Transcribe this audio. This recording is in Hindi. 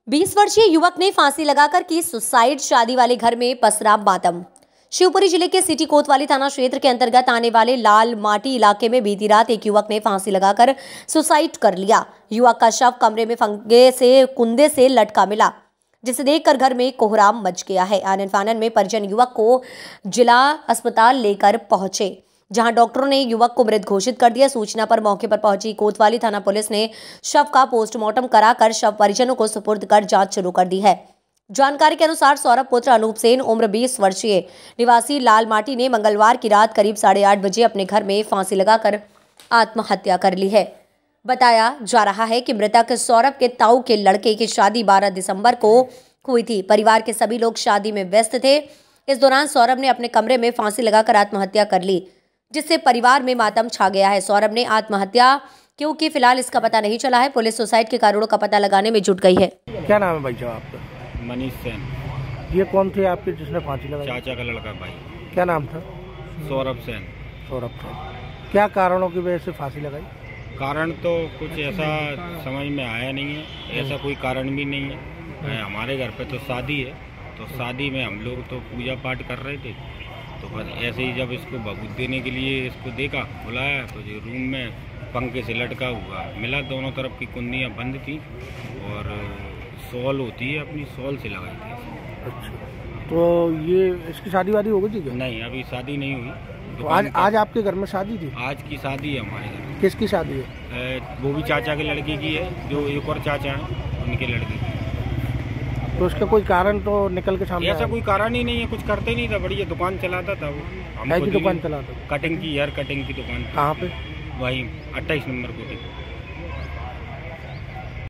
20 वर्षीय युवक ने फांसी लगाकर की सुसाइड। शादी वाले घर में पसरा मातम। शिवपुरी जिले के सिटी कोतवाली थाना क्षेत्र के अंतर्गत आने वाले लाल माटी इलाके में बीती रात एक युवक ने फांसी लगाकर सुसाइड कर लिया। युवक का शव कमरे में फंगे से कुंदे से लटका मिला, जिसे देखकर घर में कोहराम मच गया है। आनन फानन में परिजन युवक को जिला अस्पताल लेकर पहुंचे, जहां डॉक्टरों ने युवक को मृत घोषित कर दिया। सूचना पर मौके पर पहुंची कोतवाली थाना पुलिस ने शव का पोस्टमार्टम कराकर शव परिजनों को सुपुर्द कर जांच शुरू कर दी है। जानकारी के अनुसार सौरभ पुत्र अनूप सेन उम्र 20 वर्षीय निवासी लाल माटी ने मंगलवार की रात करीब 8:30 बजे अपने घर में फांसी लगाकर आत्महत्या कर ली है। बताया जा रहा है कि मृतक सौरभ के ताऊ के लड़के की शादी 12 दिसंबर को हुई थी। परिवार के सभी लोग शादी में व्यस्त थे। इस दौरान सौरभ ने अपने कमरे में फांसी लगाकर आत्महत्या कर ली, जिससे परिवार में मातम छा गया है। सौरभ ने आत्महत्या क्योंकि फिलहाल इसका पता नहीं चला है। पुलिस सुसाइड के कारणों का पता लगाने में जुट गई है। क्या नाम है भाई साहब आपका? मनीष सेन। ये कौन थे आपके जिसने फांसी लगाई? चाचा का लड़का भाई। क्या नाम था? सौरभ सेन। सौरभ सेन। क्या कारणों की वजह से फांसी लगाई? कारण तो कुछ ऐसा समझ में आया नहीं है, ऐसा कोई कारण भी नहीं है। हमारे घर पे तो शादी है, तो शादी में हम लोग तो पूजा पाठ कर रहे थे, तो बस ऐसे ही जब इसको भभूत देने के लिए इसको देखा, बुलाया, तो जो रूम में पंखे से लटका हुआ मिला। दोनों तरफ की कुंडियाँ बंद थी और शॉल होती है अपनी, शॉल से लगाई थी। अच्छा, तो ये इसकी शादी वादी हो गई थी क्या? नहीं, अभी शादी नहीं हुई। तो आज आपके घर में शादी थी? आज की शादी है हमारे घर। किसकी शादी है? वो भी चाचा के लड़के की है, जो एक और चाचा हैं उनके लड़के की। तो उसका कोई कारण तो निकल के सामने? ऐसा कोई कारण ही नहीं है, कुछ करते नहीं था। बढ़िया दुकान चलाता था वो। क्या की दुकान चलाता? कटिंग की, हेयर कटिंग की दुकान। कहाँ पे? वहीं 28 नंबर कोठी।